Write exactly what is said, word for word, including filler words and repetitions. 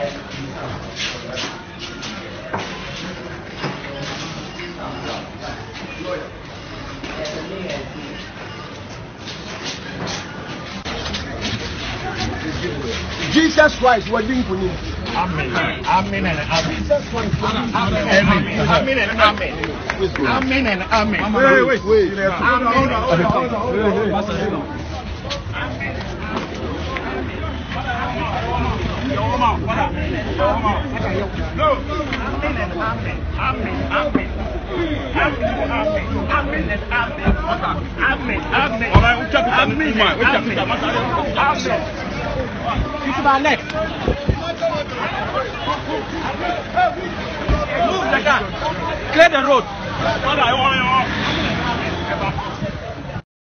Jesus Christ, what didn't you need? Amen. Amen and amen. Jesus Christ, Amen. Amen and amen. Amen and amen. wait, wait, wait. Hold on, hold on, hold on, hold on, hold on. Clear the road.